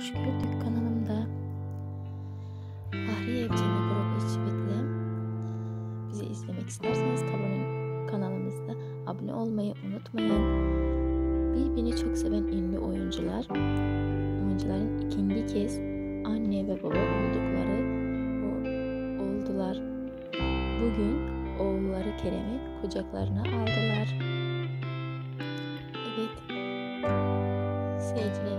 hoş gördük kanalımda. Fahriye Evcen ve Burak Özçivit'le bizi izlemek isterseniz kanalımızda abone olmayı unutmayın. Birbirini çok seven ünlü oyuncuların ikinci kez anne ve baba oldular. Bugün oğulları Kerem'i kucaklarına aldılar. Evet sevgili